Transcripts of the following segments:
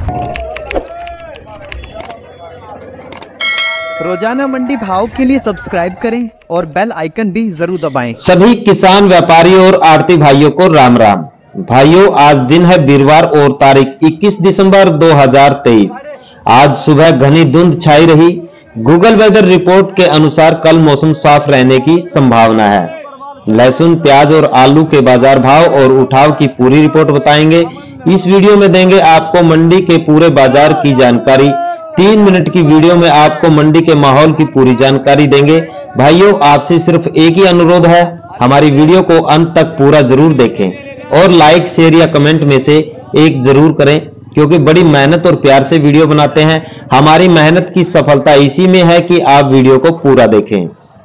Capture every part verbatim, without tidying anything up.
रोजाना मंडी भाव के लिए सब्सक्राइब करें और बेल आइकन भी जरूर दबाएं। सभी किसान व्यापारियों और आड़ती भाइयों को राम राम। भाइयों, आज दिन है वीरवार और तारीख इक्कीस दिसंबर दो हज़ार तेईस। आज सुबह घनी धुंध छाई रही। गूगल वेदर रिपोर्ट के अनुसार कल मौसम साफ रहने की संभावना है। लहसुन, प्याज और आलू के बाजार भाव और उठाव की पूरी रिपोर्ट बताएंगे। इस वीडियो में देंगे आपको मंडी के पूरे बाजार की जानकारी। तीन मिनट की वीडियो में आपको मंडी के माहौल की पूरी जानकारी देंगे। भाइयों, आपसे सिर्फ एक ही अनुरोध है, हमारी वीडियो को अंत तक पूरा जरूर देखें और लाइक, शेयर या कमेंट में से एक जरूर करें, क्योंकि बड़ी मेहनत और प्यार से वीडियो बनाते हैं। हमारी मेहनत की सफलता इसी में है कि आप वीडियो को पूरा देखें।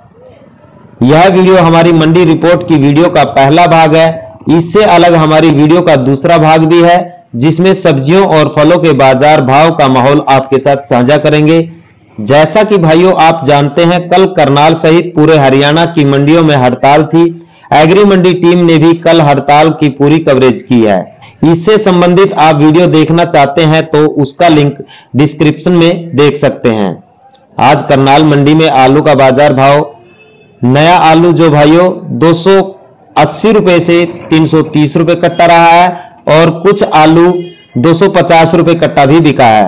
यह वीडियो हमारी मंडी रिपोर्ट की वीडियो का पहला भाग है। इससे अलग हमारी वीडियो का दूसरा भाग भी है, जिसमें सब्जियों और फलों के बाजार भाव का माहौल आपके साथ साझा करेंगे। जैसा कि भाइयों आप जानते हैं, कल करनाल सहित पूरे हरियाणा की मंडियों में हड़ताल थी। एग्री मंडी टीम ने भी कल हड़ताल की पूरी कवरेज की है। इससे संबंधित आप वीडियो देखना चाहते हैं तो उसका लिंक डिस्क्रिप्शन में देख सकते हैं। आज करनाल मंडी में आलू का बाजार भाव, नया आलू जो भाइयों दो सौ अस्सी रुपए से तीन सौ तीस रुपए कट्टा रहा है और कुछ आलू दो सौ पचास रुपए कट्टा भी बिका है।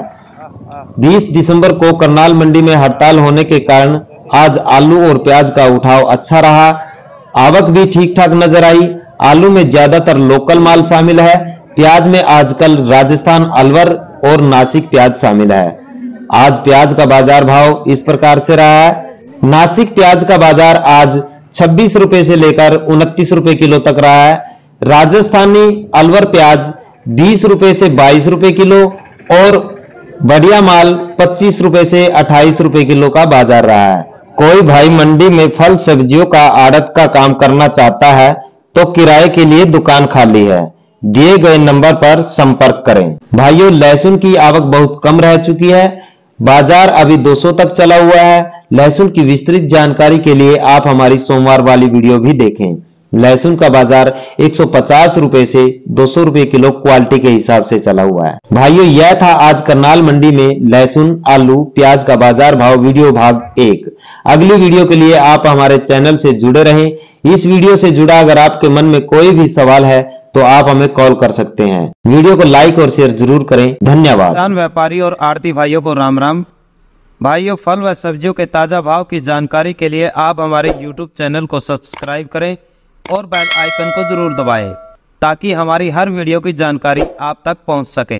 बीस दिसंबर को करनाल मंडी में हड़ताल होने के कारण आज आलू और प्याज का उठाव अच्छा रहा। आवक भी ठीक ठाक नजर आई। आलू में ज्यादातर लोकल माल शामिल है। प्याज में आजकल राजस्थान, अलवर और नासिक प्याज शामिल है। आज प्याज का बाजार भाव इस प्रकार से रहा है। नासिक प्याज का बाजार आज छब्बीस रुपए से लेकर उनतीस रुपए किलो तक रहा है। राजस्थानी अलवर प्याज बीस रुपए से बाईस रुपए किलो और बढ़िया माल पच्चीस रुपए से अट्ठाईस रुपए किलो का बाजार रहा है। कोई भाई मंडी में फल सब्जियों का आड़त का काम करना चाहता है तो किराए के लिए दुकान खाली है। दिए गए नंबर पर संपर्क करें। भाइयों, लहसुन की आवक बहुत कम रह चुकी है। बाजार अभी दो सौ तक चला हुआ है। लहसुन की विस्तृत जानकारी के लिए आप हमारी सोमवार वाली वीडियो भी देखें। लहसुन का बाजार एक सौ पचास रुपए से दो सौ रुपए किलो क्वालिटी के हिसाब से चला हुआ है। भाइयों, यह था आज करनाल मंडी में लहसुन, आलू, प्याज का बाजार भाव वीडियो भाग एक। अगली वीडियो के लिए आप हमारे चैनल से जुड़े रहें। इस वीडियो से जुड़ा अगर आपके मन में कोई भी सवाल है तो आप हमें कॉल कर सकते हैं। वीडियो को लाइक और शेयर जरूर करें। धन्यवाद। किसान व्यापारी और आड़ती भाइयों को राम राम। भाइयों, फल व सब्जियों के ताजा भाव की जानकारी के लिए आप हमारे यूट्यूब चैनल को सब्सक्राइब करें और बेल आइकन को जरूर दबाएं, ताकि हमारी हर वीडियो की जानकारी आप तक पहुंच सके।